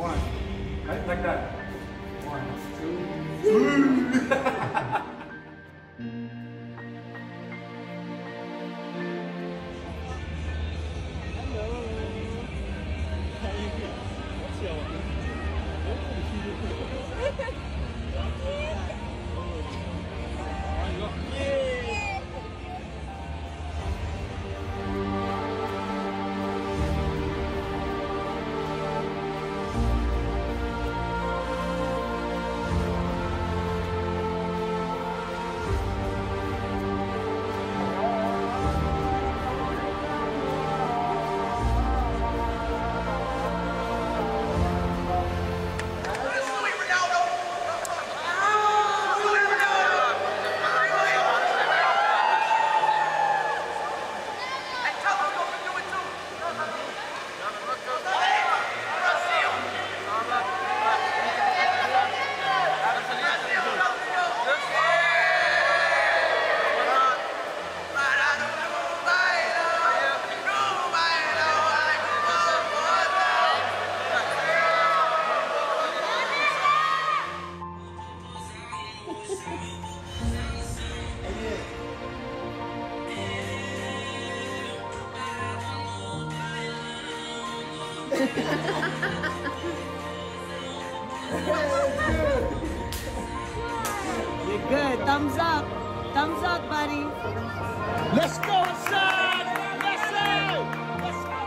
One. Right, like that. 1, 2, 3. You're good. Thumbs up. Thumbs up, buddy. Let's go, son! Let's go! Let's go!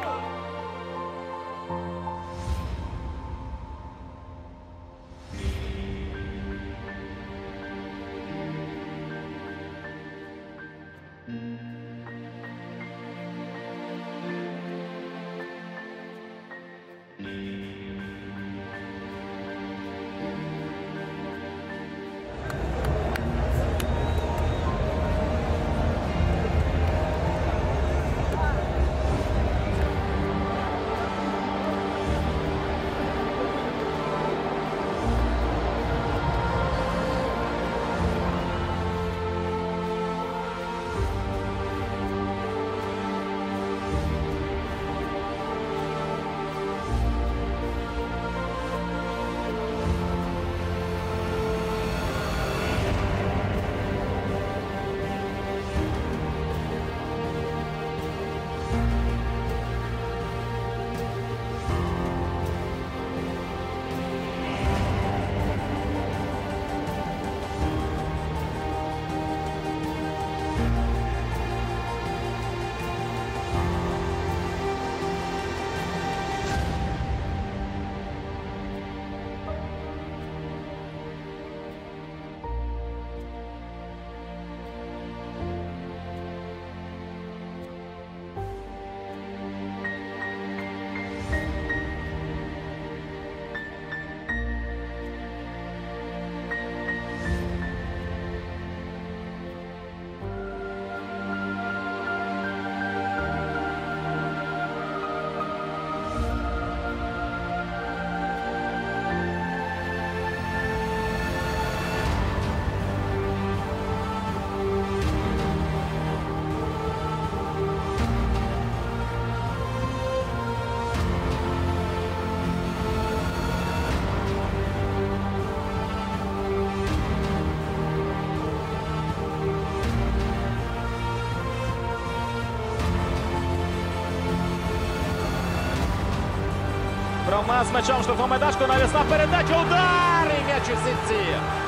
Рома з м'ячом штовхом майданчику, навісна передача, удар і м'яч у сітці.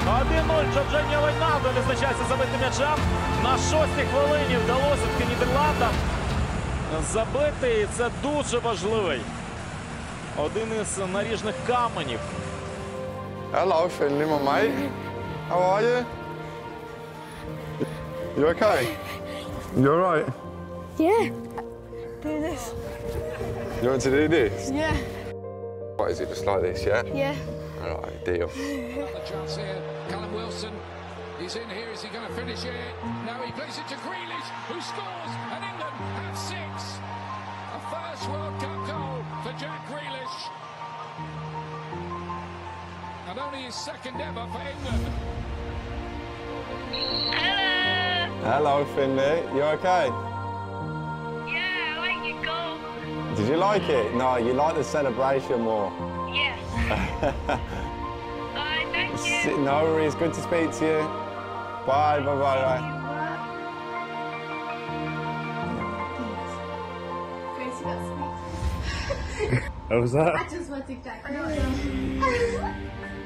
1-0, Джорджиньо Вейналдо визначається забитим м'ячем. На 6-й хвилині вдалося таки Нідерландам забити, і це дуже важливий. Один із наріжних каменів. Hello, Finley, my mate. How are you? You okay? You all right? Yeah. Do this. You want to do this? Yeah. What, is it just like this, yeah? Yeah. All right, deal. Another chance here. Callum Wilson. He's in here. Is he going to finish it? No, he plays it to Grealish, who scores, and England have 6. A first World Cup goal for Jack Grealish. And only his second ever for England. Hello, Finley. You okay? Yeah, I like your goal. Did you like it? No, you like the celebration more. Yeah. Bye, thank you. No worries, good to speak to you. Bye, bye, bye, bye. Gracie got sweet. What was that? I just want to exactly.